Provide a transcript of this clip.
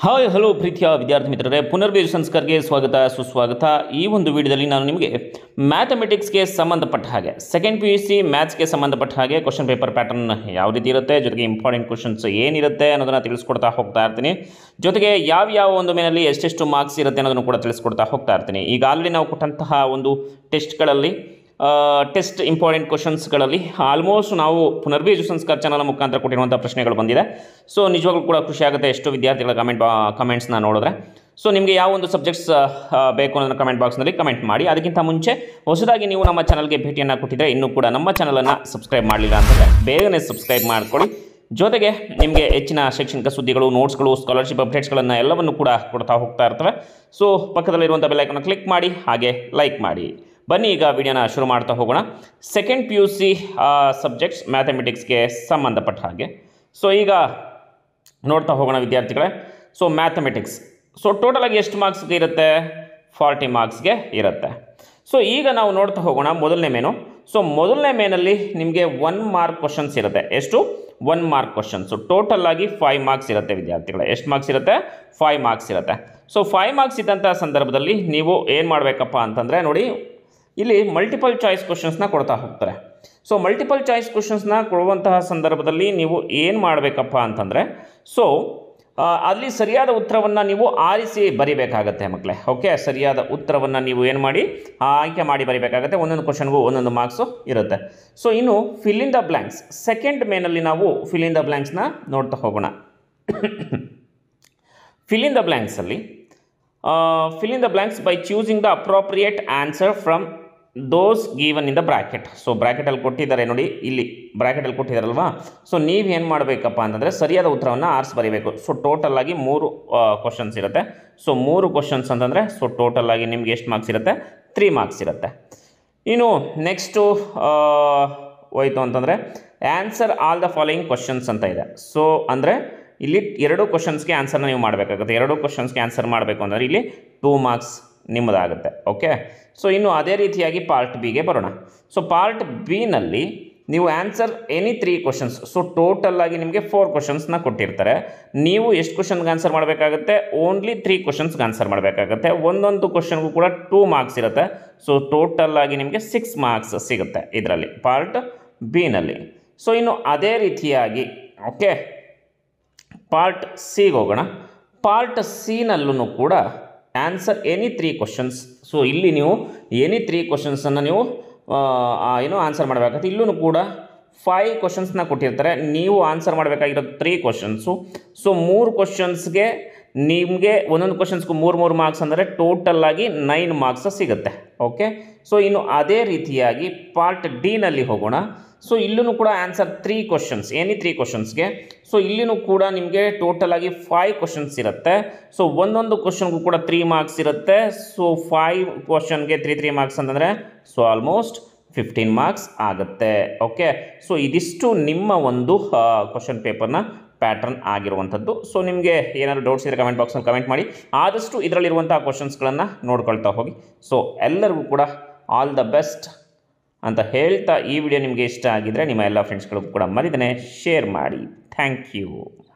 Hi hello ಪ್ರೀತಿಯ ವಿದ್ಯಾರ್ಥಿ ಮಿತ್ರರೇ, ಪುನರ್ವೇಜು ಸಂಸ್ಕಾರಕ್ಕೆ ಸ್ವಾಗತ ಸುಸ್ವಾಗತ. ಈ ಒಂದು ವಿಡಿಯೋದಲ್ಲಿ ನಾನು ನಿಮಗೆ ಮ್ಯಾಥಮೆಟಿಕ್ಸ್ಗೆ ಸಂಬಂಧಪಟ್ಟ ಹಾಗೆ ಸೆಕೆಂಡ್ PUC ಮ್ಯಾಥ್ಸ್ಗೆ ಸಂಬಂಧಪಟ್ಟ ಹಾಗೆ ಕ್ವಶನ್ ಪೇಪರ್ ಪ್ಯಾಟರ್ನ್ ಯಾವ ರೀತಿ ಇರುತ್ತೆ, ಜೊತೆಗೆ ಇಂಪಾರ್ಟೆಂಟ್ ಕ್ವಶನ್ಸ್ ಏನಿರುತ್ತೆ ಅನ್ನೋದನ್ನು ತಿಳಿಸ್ಕೊಡ್ತಾ ಹೋಗ್ತಾ ಇರ್ತೀನಿ. ಜೊತೆಗೆ ಯಾವ ಒಂದು ಮೇನಲ್ಲಿ ಎಷ್ಟೆಷ್ಟು ಮಾರ್ಕ್ಸ್ ಇರುತ್ತೆ ಅನ್ನೋದನ್ನು ಕೂಡ ತಿಳಿಸ್ಕೊಡ್ತಾ ಹೋಗ್ತಾ ಇರ್ತೀನಿ. ಈಗ ಆಲ್ರೆಡಿ ನಾವು ಕೊಟ್ಟಂತಹ ಒಂದು ಟೆಸ್ಟ್ಗಳಲ್ಲಿ ಟೆಸ್ಟ್ ಇಂಪಾರ್ಟೆಂಟ್ ಕ್ವಶನ್ಸ್ಗಳಲ್ಲಿ ಆಲ್ಮೋಸ್ಟ್ ನಾವು ಪುನರ್ವೇಜು ಸಂಸ್ಕಾರ ಚಾನಲ್ ಮುಖಾಂತರ ಕೊಟ್ಟಿರುವಂಥ ಪ್ರಶ್ನೆಗಳು ಬಂದಿದೆ. ಸೊ ನಿಜವಾಗ್ಲೂ ಕೂಡ ಖುಷಿ ಆಗುತ್ತೆ ಎಷ್ಟು ವಿದ್ಯಾರ್ಥಿಗಳ ಕಮೆಂಟ್ಸ್ನ ನೋಡಿದ್ರೆ. ಸೊ ನಿಮಗೆ ಯಾವ ಒಂದು ಸಬ್ಜೆಕ್ಟ್ಸ್ ಬೇಕು ಅನ್ನೋದನ್ನು ಕಮೆಂಟ್ ಬಾಕ್ಸ್ನಲ್ಲಿ ಕಮೆಂಟ್ ಮಾಡಿ. ಅದಕ್ಕಿಂತ ಮುಂಚೆ ಹೊಸದಾಗಿ ನೀವು ನಮ್ಮ ಚಾನಲ್ಗೆ ಭೇಟಿಯನ್ನು ಕೊಟ್ಟಿದ್ದರೆ ಇನ್ನೂ ಕೂಡ ನಮ್ಮ ಚಾನಲನ್ನು ಸಬ್ಸ್ಕ್ರೈಬ್ ಮಾಡಲಿಲ್ಲ ಅಂತಂದರೆ ಬೇಗನೆ ಸಬ್ಸ್ಕ್ರೈಬ್ ಮಾಡ್ಕೊಳ್ಳಿ. ಜೊತೆಗೆ ನಿಮಗೆ ಹೆಚ್ಚಿನ ಶೈಕ್ಷಣಿಕ ಸುದ್ದಿಗಳು, ನೋಟ್ಸ್ಗಳು, ಸ್ಕಾಲರ್ಶಿಪ್ ಅಪ್ಡೇಟ್ಸ್ಗಳನ್ನು ಎಲ್ಲವನ್ನು ಕೂಡ ಕೊಡ್ತಾ ಹೋಗ್ತಾ ಇರ್ತವೆ. ಸೊ ಪಕ್ಕದಲ್ಲಿರುವಂಥ ಬೆಲ್ ಐಕಾನ್ ಕ್ಲಿಕ್ ಮಾಡಿ, ಹಾಗೆ ಲೈಕ್ ಮಾಡಿ. ಬನ್ನಿ ಈಗ ವಿಡಿಯೋನ ಶುರು ಮಾಡ್ತಾ ಹೋಗೋಣ. ಸೆಕೆಂಡ್ PUC ಸಬ್ಜೆಕ್ಟ್ಸ್ ಮ್ಯಾಥಮೆಟಿಕ್ಸ್ಗೆ ಸಂಬಂಧಪಟ್ಟ ಹಾಗೆ. ಸೊ ಈಗ ನೋಡ್ತಾ ಹೋಗೋಣ ವಿದ್ಯಾರ್ಥಿಗಳೇ. ಸೊ ಮ್ಯಾಥಮೆಟಿಕ್ಸ್ ಟೋಟಲಾಗಿ ಎಷ್ಟು ಮಾರ್ಕ್ಸ್ಗೆ ಇರುತ್ತೆ? 40 ಮಾರ್ಕ್ಸ್ಗೆ ಇರುತ್ತೆ. ಸೊ ಈಗ ನಾವು ನೋಡ್ತಾ ಹೋಗೋಣ ಮೊದಲನೇ ಮೇನು. ಸೊ ಮೊದಲನೇ ಮೇನಲ್ಲಿ ನಿಮಗೆ 1 ಮಾರ್ಕ್ ಕ್ವಶನ್ಸ್ ಇರುತ್ತೆ. ಎಷ್ಟು? 1 ಮಾರ್ಕ್ ಕ್ವಶನ್ಸು. ಟೋಟಲ್ ಆಗಿ 5 ಮಾರ್ಕ್ಸ್ ಇರುತ್ತೆ ವಿದ್ಯಾರ್ಥಿಗಳೇ. ಎಷ್ಟು ಮಾರ್ಕ್ಸ್ ಇರುತ್ತೆ? 5 ಮಾರ್ಕ್ಸ್ ಇರುತ್ತೆ. ಸೊ 5 ಮಾರ್ಕ್ಸ್ ಇದ್ದಂಥ ಸಂದರ್ಭದಲ್ಲಿ ನೀವು ಏನು ಮಾಡಬೇಕಪ್ಪ ಅಂತಂದರೆ, ನೋಡಿ ಇಲ್ಲಿ ಮಲ್ಟಿಪಲ್ ಚಾಯ್ಸ್ ಕ್ವಶನ್ಸ್ನ ಕೊಡ್ತಾ ಹೋಗ್ತಾರೆ. ಸೊ ಮಲ್ಟಿಪಲ್ ಚಾಯ್ಸ್ ಕ್ವಶನ್ಸ್ನ ಕೊಡುವಂತಹ ಸಂದರ್ಭದಲ್ಲಿ ನೀವು ಏನು ಮಾಡಬೇಕಪ್ಪ ಅಂತಂದರೆ, ಸೊ ಅಲ್ಲಿ ಸರಿಯಾದ ಉತ್ತರವನ್ನು ನೀವು ಆರಿಸಿ ಬರಿಬೇಕಾಗತ್ತೆ ಮಕ್ಕಳೇ. ಓಕೆ, ಸರಿಯಾದ ಉತ್ತರವನ್ನು ನೀವು ಏನು ಮಾಡಿ ಆಯ್ಕೆ ಮಾಡಿ ಬರಿಬೇಕಾಗತ್ತೆ. ಒಂದೊಂದು ಕ್ವಶನ್ಗೂ ಒಂದೊಂದು ಮಾರ್ಕ್ಸು ಇರುತ್ತೆ. ಸೊ ಇನ್ನು fill in the blanks second ಮೇನಲ್ಲಿ ನಾವು ಫಿಲ್ ಇನ್ ದ ಬ್ಲ್ಯಾಂಕ್ಸ್ನ ನೋಡ್ತಾ ಹೋಗೋಣ. ಫಿಲ್ ಇನ್ ದ ಬ್ಲ್ಯಾಂಕ್ಸಲ್ಲಿ fill in the blanks by choosing the appropriate answer from those given in the bracket. So ಬ್ರ್ಯಾಕೆಟಲ್ಲಿ ಕೊಟ್ಟಿದ್ದಾರೆ ನೋಡಿ, ಇಲ್ಲಿ ಬ್ರ್ಯಾಕೆಟಲ್ಲಿ ಕೊಟ್ಟಿದ್ದಾರಲ್ವಾ. ಸೊ ನೀವೇನು ಮಾಡಬೇಕಪ್ಪ ಅಂತಂದರೆ ಸರಿಯಾದ ಉತ್ತರವನ್ನು ಆರಿಸಿ ಬರೀಬೇಕು. ಸೊ ಟೋಟಲ್ ಆಗಿ 3 ಕ್ವಶನ್ಸ್ ಇರುತ್ತೆ. ಸೊ 3 ಕ್ವಶನ್ಸ್ ಅಂತಂದರೆ ಸೊ ಟೋಟಲ್ ಆಗಿ ನಿಮ್ಗೆ ಎಷ್ಟು ಮಾರ್ಕ್ಸ್ ಇರುತ್ತೆ? 3 ಮಾರ್ಕ್ಸ್ ಇರುತ್ತೆ. ಇನ್ನು ನೆಕ್ಸ್ಟು ಹೋಯ್ತು ಅಂತಂದರೆ answer all the following questions ಅಂತ ಇದೆ. ಸೊ ಅಂದರೆ ಇಲ್ಲಿ 2 ಕ್ವಶನ್ಸ್ಗೆ ಆನ್ಸರ್ನ ನೀವು ಮಾಡಬೇಕಾಗುತ್ತೆ. 2 ಕ್ವಶನ್ಸ್ಗೆ ಆನ್ಸರ್ ಮಾಡಬೇಕು ಅಂದರೆ ಇಲ್ಲಿ 2 ಮಾರ್ಕ್ಸ್ ನಿಮ್ಮದಾಗುತ್ತೆ. ಓಕೆ, ಸೊ ಇನ್ನು ಅದೇ ರೀತಿಯಾಗಿ ಪಾರ್ಟ್ ಬಿಗೆ ಬರೋಣ. ಸೊ ಪಾರ್ಟ್ ಬಿನಲ್ಲಿ ನೀವು answer any 3 questions. So total ಆಗಿ ನಿಮಗೆ 4 ಕ್ವಶನ್ಸ್ನ ಕೊಟ್ಟಿರ್ತಾರೆ. ನೀವು ಎಷ್ಟು ಕ್ವಶನ್ಗೆ ಆನ್ಸರ್ ಮಾಡಬೇಕಾಗುತ್ತೆ? ಓನ್ಲಿ 3 ಕ್ವಶನ್ಸ್ಗೆ ಆನ್ಸರ್ ಮಾಡಬೇಕಾಗುತ್ತೆ. ಒಂದೊಂದು ಕ್ವಶನ್ಗೂ ಕೂಡ 2 ಮಾರ್ಕ್ಸ್ ಇರುತ್ತೆ. ಸೊ ಟೋಟಲ್ ಆಗಿ ನಿಮಗೆ 6 ಮಾರ್ಕ್ಸ್ ಸಿಗುತ್ತೆ ಇದರಲ್ಲಿ ಪಾರ್ಟ್ ಬಿನಲ್ಲಿ. ಸೊ ಇನ್ನು ಅದೇ ರೀತಿಯಾಗಿ ಓಕೆ ಪಾರ್ಟ್ ಸಿಗೆ ಹೋಗೋಣ. ಪಾರ್ಟ್ ಸಿನಲ್ಲೂ ಕೂಡ ಆನ್ಸರ್ ಎನಿ 3 ಕ್ವಶನ್ಸ್. ಸೊ ಇಲ್ಲಿ ನೀವು ಎನಿ 3 ಕ್ವಶನ್ಸನ್ನು ನೀವು ಏನು ಆನ್ಸರ್ ಮಾಡಬೇಕಾಗುತ್ತೆ. ಇಲ್ಲೂ ಕೂಡ 5 ಕ್ವಶನ್ಸ್ನ ಕೊಟ್ಟಿರ್ತಾರೆ. ನೀವು ಆನ್ಸರ್ ಮಾಡಬೇಕಾಗಿರೋದು 3 ಕ್ವಶನ್ಸು. ಸೊ 3 ಕ್ವಶನ್ಸ್ಗೆ ನಿಮಗೆ ಒಂದೊಂದು ಕ್ವಶನ್ಸ್ಗೂ 3 ಮಾರ್ಕ್ಸ್ ಅಂದರೆ ಟೋಟಲ್ ಆಗಿ 9 ಮಾರ್ಕ್ಸ್ ಸಿಗುತ್ತೆ. ಓಕೆ, ಸೊ ಇನ್ನು ಅದೇ ರೀತಿಯಾಗಿ ಪಾರ್ಟ್ ಡಿನಲ್ಲಿ ಹೋಗೋಣ. ಸೊ ಇಲ್ಲೂ ಕೂಡ ಆನ್ಸರ್ 3 ಕ್ವಶನ್ಸ್, ಎನಿ 3 ಕ್ವಶನ್ಸ್ಗೆ. ಸೊ ಇಲ್ಲಿನೂ ಕೂಡ ನಿಮಗೆ ಟೋಟಲ್ ಆಗಿ 5 ಕ್ವಶನ್ಸ್ ಇರುತ್ತೆ. ಸೊ ಒಂದೊಂದು ಕ್ವಶನ್ಗೂ ಕೂಡ 3 ಮಾರ್ಕ್ಸ್ ಇರುತ್ತೆ. ಸೊ 5 ಕ್ವಶನ್ಗೆ 3 ಮಾರ್ಕ್ಸ್ ಅಂತಂದರೆ ಸೊ ಆಲ್ಮೋಸ್ಟ್ 15 ಮಾರ್ಕ್ಸ್ ಆಗುತ್ತೆ. ಓಕೆ, ಸೊ ಇದಿಷ್ಟು ನಿಮ್ಮ ಒಂದು ಕ್ವಶನ್ ಪೇಪರ್ನ ಪ್ಯಾಟರ್ನ್ ಆಗಿರುವಂಥದ್ದು. ಸೊ ನಿಮಗೆ ಏನಾದರೂ ಡೌಟ್ಸ್ ಇದ್ದರೆ ಕಮೆಂಟ್ ಬಾಕ್ಸಲ್ಲಿ ಕಮೆಂಟ್ ಮಾಡಿ. ಆದಷ್ಟು ಇದರಲ್ಲಿರುವಂಥ ಕ್ವಶನ್ಸ್ಗಳನ್ನು ನೋಡ್ಕೊಳ್ತಾ ಹೋಗಿ. ಸೊ ಎಲ್ಲರಿಗೂ ಕೂಡ ಆಲ್ ದ ಬೆಸ್ಟ್ ಅಂತ ಹೇಳ್ತಾ ಈ ವಿಡಿಯೋ ನಿಮಗೆ ಇಷ್ಟ ಆಗಿದ್ದರೆ ನಿಮ್ಮ ಎಲ್ಲ ಫ್ರೆಂಡ್ಸ್ಗಳಿಗೂ ಕೂಡ ಮರಿದೇನೆ ಶೇರ್ ಮಾಡಿ. Thank you.